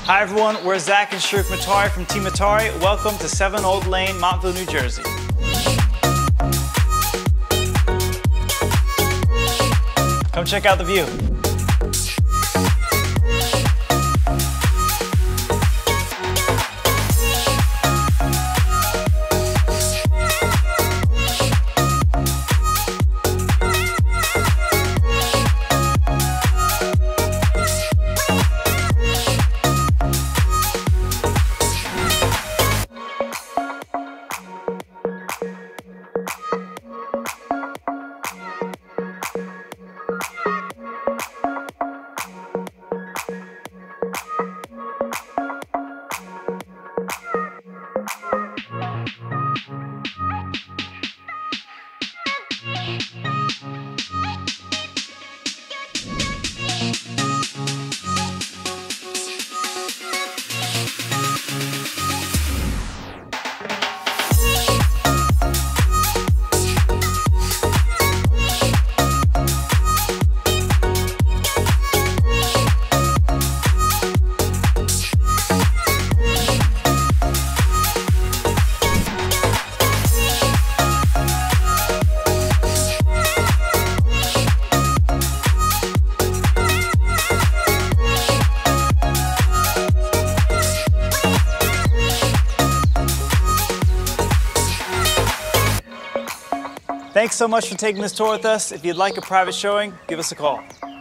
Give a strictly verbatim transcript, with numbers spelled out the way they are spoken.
Hi everyone, we're Zach and Shorouq Matari from Team Matari. Welcome to seven Old Lane, Montville, New Jersey. Come check out the view. Thanks so much for taking this tour with us. If you'd like a private showing, give us a call.